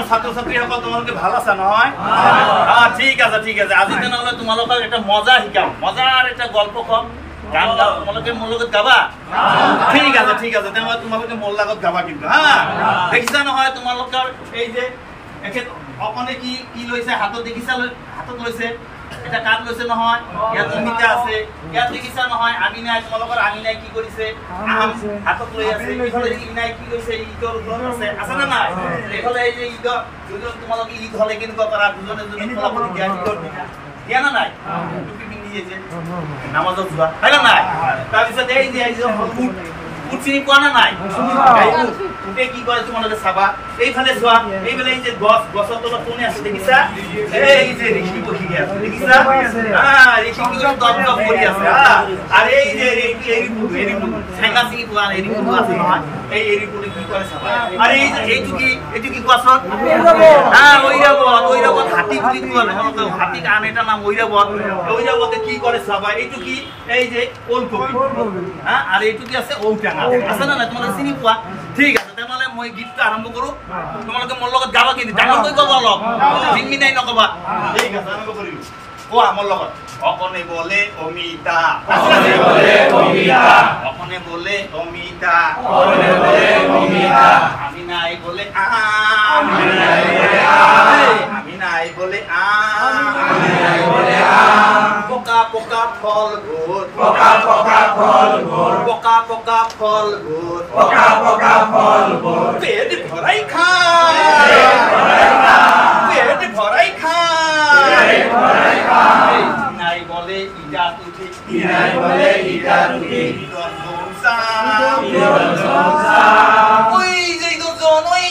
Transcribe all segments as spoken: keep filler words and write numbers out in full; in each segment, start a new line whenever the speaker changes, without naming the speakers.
ছাত্ৰ ছাত্ৰী সকল তোমালোকে ভাল আছে নহয় আ ঠিক আছে ঠিক আছে আজি তেনেহলে তোমালোকক এটা মজা শিকাম মজাৰ এটা গল্প কম গান গাও তোমালোকে মোৰ লগত গাবা ঠিক আছে ঠিক আছে তেনে তোমালোকে মোৰ লগত গাবা কিন্তু হা দেখিছা নহয় তোমালোকৰ এই যে এখেত অকনে কি কি লৈছে হাতত দেখিছা হাতত লৈছে এটা কাট লৈছে নহয় ইয়াত অমিতা আছে ইয়াত দেখিছা নহয় আমিনাই তোমালোকৰ আমিনাই কি কৰিছে আম হাতত লৈ আছে ইফালে ইনাই কি কৰিছে ইটোৰ ওপৰত আছে আছে না নাই এফালে এই যে ইটো দুজন তোমালোকে ঈদ হলে কিন্তু কৰা দুজনে দুজনে ফলাফল দিয়া কি কৰিব দিয়া না নাই টুপি পিন্ধি যে নামাজত যোৱা হয় না নাই তাৰপিছত এই যে এই যে কুচিনি কোৱা না নাই উঠে কি কৰে তোমালোকে চাবা এইফালে যোৱা এইফালে এই যে গছ গছৰ তলত কোনে আছে দেখিছা এই যে ঋষি বহি আছে দেখিছা হা ঋষি কি দপ দপ কৰি আছে হা আৰু এই যে এৰি এৰি এৰি ঠেঙা চিঙি পোৱা এৰি পোৱা আছে নহয় এই এৰি পুলি কি কৰে চাবা আৰু এই যে এইটো কি এইটো কি কোৱাচোন হা ঐৰাবত ঐৰাবত হাতী বুলি কোৱা নহয় হাতী আন এটা নাম ঐৰাবত ঐৰাবতে কি কৰে চাবা এইটো কি এই যে ওলকবি হা আৰু এইটো কি আছে ঔটেঙা আছে না তোমালোকে চিনি পোৱা ঠিক আছে তেনেহলে মই গীতটো আৰম্ভ কৰো তোমালোকে মোৰ লগত গাবা কিন্তু ডাঙৰকৈ গাবা অলপ জিনমিনাই নকবা ঠিক আছে আৰম্ভ কৰিলো ও আমার লগত অকনে বলে অমিতা অকনে বলে অমিতা অকনে বলে অমিতা অকনে বলে অমিতা আমি নাই বলে আ আমি নাই বলে আ আমি নাই বলে আ আমি নাই বলে আ পোকা পোকা ফল গোট পোকা পোকা ফল গোট পোকা পোকা ফল গোট পোকা পোকা ফল গোট পেট ভরাই খায় পেট ভরাই খায় পেট ভরাই খায় পেট ভরাই খায় নাই বলে ইটা তুঠি নাই বলে ইটা তুঠি ইদর জনসা ইদর জনসা ওই যে ইদর জন ওই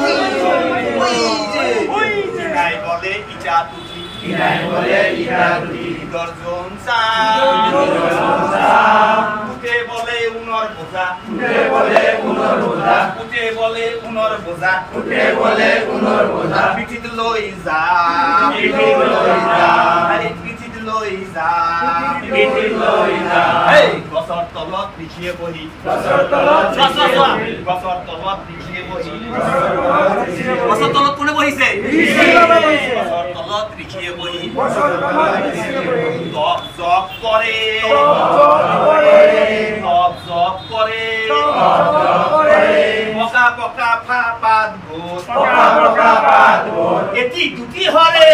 ওই যে ওই যে নাই বলে ইটা তুঠি নাই বলে ইটা তুঠি ইদর জনসা ইদর জনসা উঠে বলে উনর বোঝা উঠে বলে উনর বোঝা উঠে বলে উনর বোঝা উঠে বলে উনর বোঝা পিঠিত লই যা পিঠিত লই যা আরে পিঠিত লই যা পিঠিত লই যা এই গছৰ তলত লিখিয়ে বহি গছৰ তলত গছৰ তলত লিখিয়ে বহি গছৰ তলত কোনে বহিছে গছৰ তলত লিখিয়ে বহি জপ জপ কৰে জপ জপ কৰে পকা পকা ফা পাত গোট পকা পকা পাত গোট এটি দুটি হরে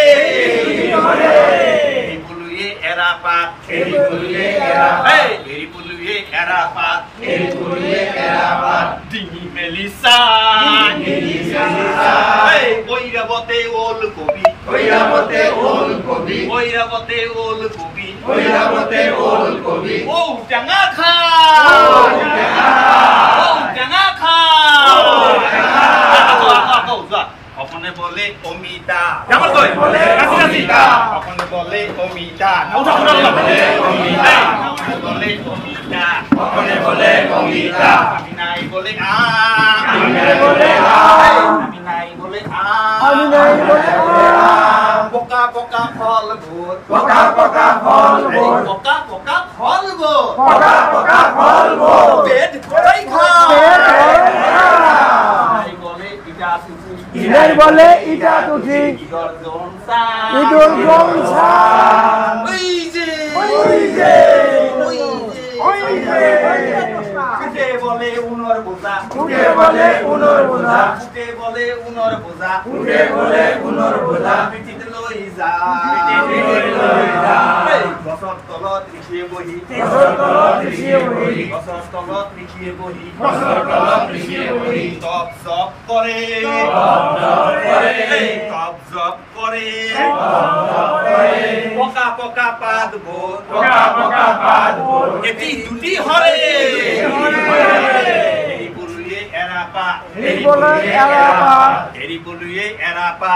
এরি পুলুয়ে এরা পাত এরি পুলুয়ে এরা এই এরি পুলুয়ে এরা পাত এরি পুলুয়ে এরা পাত ডিঙি মেলিসা ডিঙি মেলিসা এই ওইরাবতে ওল কবি ওইরাবতে ওল কবি ওইরাবতে ওল কবি ওইরাবতে ওল কবি ও জাঙ্গা খা ও জাঙ্গা ও জাঙ্গা খা ও জাঙ্গা আকো আকো যা অকনে বলে অমিতা কেমন কই বলে অমিতা অকনে বলে অমিতা উঠা উঠা বলে অমিতা অকনে বলে অমিতা অকনে বলে অমিতা আমি নাই বলে আ আমি নাই বলে আ আমি নাই বলে আ আমি নাই বলে আ পোকা পোকা ফল গোট পোকা পোকা ফল গোট পোকা পোকা ফল গোট পোকা পোকা ফল গোট পেট ভরাই খা নাই বলে ইটা তুঠি ইনাই বলে ইটা তুঠি ইদর জনসা ইদর জনসা ওই যে ওই যে ওই যে ওই যে উঠে বলে উনর বোঝা উঠে বলে উনর বোঝা উঠে বলে উনর বোঝা উঠে বলে উনর বোঝা পিঠিত লই যা পিঠিত লই যা গছৰ তলত লিখিয়ে বহি গছৰ তলত লিখিয়ে বহি গছৰ তলত লিখিয়ে বহি গছৰ তলত লিখিয়ে বহি জপ জপ কৰে জপ জপ কৰে জপ জপ কৰে জপ জপ কৰে পকা পকা পাত গোট পকা পকা পাত গোট এটি দুটি হরে এরি পুলুয়ে এরা পা এরি পুলুয়ে এরা পা এরি পুলুয়ে এরা পা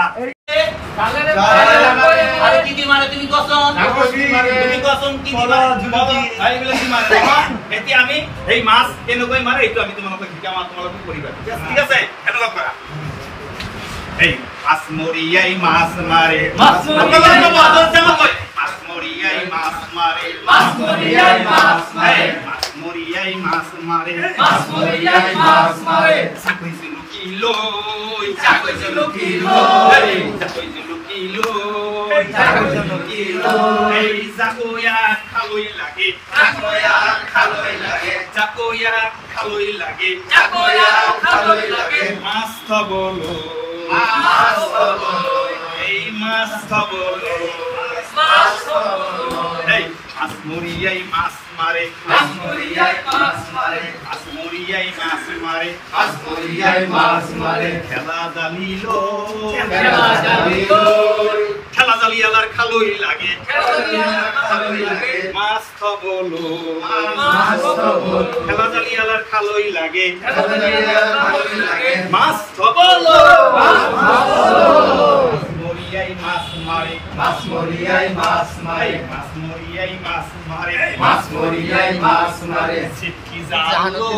আরে কি দি মারে তুমি কসন তুমি কসন কি দি মারে আই বলে কি মারে এটি আমি এই মাছ কেনকৈ মারে এইটো আমি তোমালোকক শিকাম তোমালোকক কৰিবা ঠিক আছে এনেকুৱা কৰা এই মাছ মৰিয়াই মাছ মাৰে মাছ মৰিয়াই মাছ মাছ মৰিয়াই মাছ মাৰে মাছ মৰিয়াই মাছ মাৰে মাছ মৰিয়াই মরিয়াই মাছ মারে
মাছ মরিয়াই মাছ মারে
চাকই জুলু কিলো
চাকই জুলু কিলো
চাকই জুলু কিলো
চাকই জুলু কিলো
এই জাকোয়া খালই লাগে
চাকয়া খালই লাগে
জাকোয়া খালই লাগে
চাকয়া খালই লাগে
মাছ বলো
মাছ বলো
এই মাছ বলো
মাছ বলো
এই মাছ মরিয়াই মাছ মারে
মাছ মরিয়াই মাছ মারে
মাছ মরিয়াই মাছ মারে
মাছ মরিয়াই মাছ মারে
খেলা জালিলো
খেলা জালিলো
খেলা জালিয়ালার খালই লাগে
খেলা খালই লাগে
মাছ বলো
মাছ বলো
খেলা জালিয়ালার খালই লাগে
খেলা খালই লাগে
মাছ বলো
মাছ বলো
মরিয়াই মাছ মারে
মাছ মরিয়াই মাছ মারে
মাছ মরিয়াই মাছ মারে
মাছ মরিয়াই মাছ মারে
ছিটকি জালো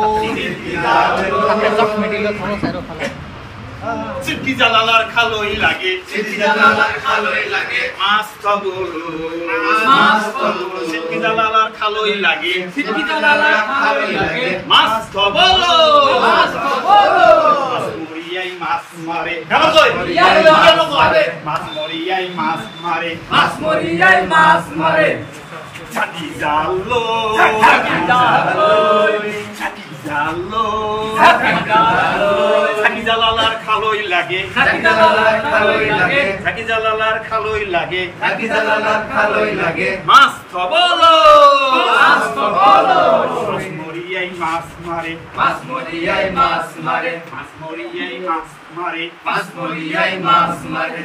ছিটকি জালালার খালই লাগে
ছিটকি জালালার খালই লাগে
মাছ বলো
মাছ বলো
ছিটকি জালালার খালই লাগে
ছিটকি জালালার খালই লাগে
মাছ বলো
মাছ বলো
মাছ মরিয়াই মাছ মারে কেন কই
মরিয়াই মাছ মারে
মাছ মরিয়াই মাছ মারে
মাছ মরিয়াই মাছ মারে
ছাকি জালো
ছাকি জালো
ছাকি জালো
ছাকি জালো
ছাকি জালালার খালই লাগে
ছাকি জালালার খালই লাগে
ছাকি জালালার খালই লাগে
ছাকি জালালার খালই লাগে
মাছ বলো
মাছ বলো
মাছ মরিয়াই মাছ মারে
মাছ মরিয়াই মাছ মারে
মাছ মরিয়াই মাছ মারে
মাছ মরিয়াই মাছ মারে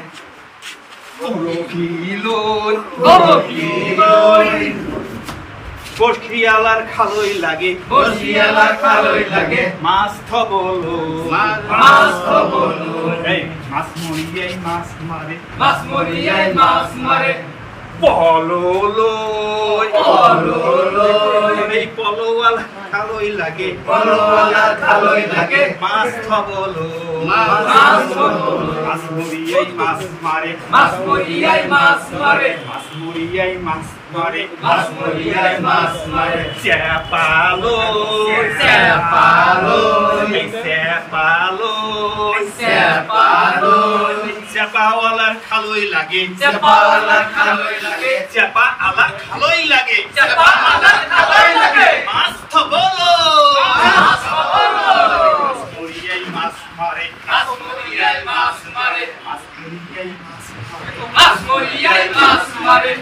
কিলো
গরো কিলোই
বসিয়ালার খালই লাগে
বসিয়ালার খালই লাগে
মাছ বলো
মাছ বলো
এই মাছ মরিয়াই মাছ মারে
মাছ মরিয়াই মাছ মারে
পলো লই
পলো লই
এই পলোওয়ালা খালই লাগে
পলোওয়ালার খালই লাগে
মাছ বলো
মাছ বলো
মাছ মরিয়াই মাছ মারে
মাছ মরিয়াই মাছ মারে
মাছ মরিয়াই মাছ মারে
মাছ মরিয়াই মাছ মারে
চেপালো
চেপালো
এই চেপালো
চেপালো
চেপাওয়ালার খালই লাগে
চেপাওয়ালার খালই লাগে
চেপা আলা খালই লাগে
চেপাওয়ালার খালই লাগে
মাছ বলো
মাছ বলো
মাছ মরিয়াই মাছ মারে
মাছ মরিয়াই মাছ মারে
মাছ মরিয়াই মাছ মারে
মাছ মরিয়াই মাছ মারে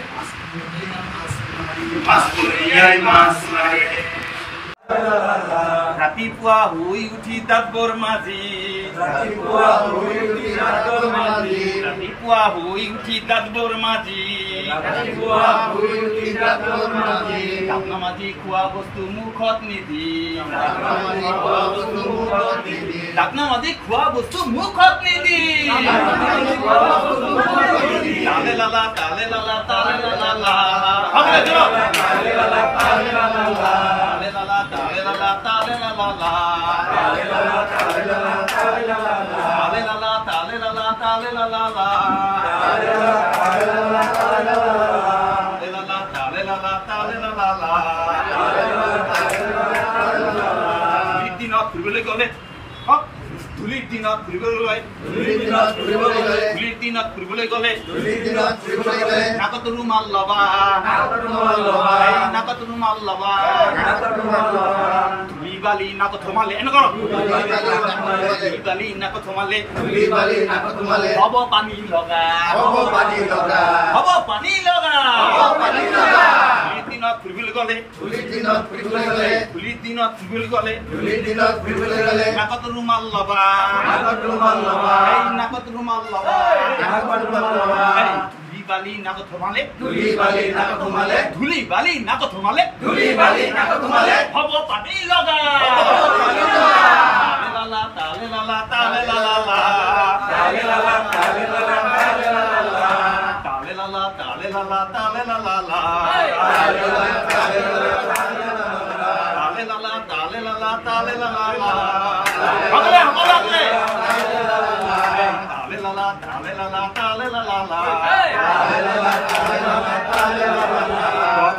মাছ মরিয়াই মাছ মারে রাতিপুৱা শুই উঠি দাঁতৰ মাজি
রাতিপুৱা শুই উঠি দাঁতৰ মাজি
ৰাতিপুৱা শুই উঠি দাঁতৰ মাজি
ৰাতিপুৱা শুই উঠি দাঁতৰ মাজি
দাঁত নামাজি খোৱা বস্তু মুখত নিদি
দাঁত খোৱা বস্তু মুখত নিদি
দাঁত নামাজি খোৱা বস্তু মুখত নিদি তালে লালা তালে লালা তালে লালা তালে লালা তালে লালা তালে লালা তালে লালা তালে লালা তালে লালা তালে লালা তালে লালা তালে লালা তালে লালা তালে লালা তালে লালা তালে লালা দিনত ফুৰিবলৈ গ'লে ধূলিৰ দিনত ফুৰিবলৈ গ'লে
ধূলিৰ দিনত ফুৰিবলৈ গ'লে
ধূলিৰ দিনত ফুৰিবলৈ গ'লে
ধূলিৰ দিনত ফুৰিবলৈ গ'লে
নাকত ৰুমাল ল'বা
নাকত ৰুমাল ল'বা
নাকত ৰুমাল ল'বা
নাকত ৰুমাল ল'বা
ধূলি বালি নাকত সোমালে এনেকুৱা ধূলি বালি নাকত সোমালে
ধূলি বালি নাকত সোমালে
হ'ব পানী লগা
হ'ব পানী লগা
হ'ব পানী লগা
হ'ব পানী লগা
ধূলিৰ দিনত ফুৰিবলৈ গ'লে
ধূলিৰ দিনত ফুৰিবলৈ গ'লে
ধূলিৰ দিনত ফুৰিবলৈ গ'লে
ধূলিৰ দিনত ফুৰিবলৈ গ'লে
নাকত ৰুমাল ল'বা
নাকত ৰুমাল ল'বা
এই নাকত ৰুমাল ল'বা
নাকত ৰুমাল ল'বা
এই ধূলি বালি নাকত সোমালে
ধূলি বালি নাকত সোমালে
ধূলি বালি নাকত সোমালে
ধূলি বালি নাকত সোমালে
হ'ব পানী লগা তালে লালা তালে লালা তালে লালা
তালে লালা তালে লালা তালে লালা
তালে লালা তালে লালা তালে লালা তালে লালা তালে লালা তালে লালা তালে লালা সকলে সকলে তালে লালা তালে লালা তালে লালা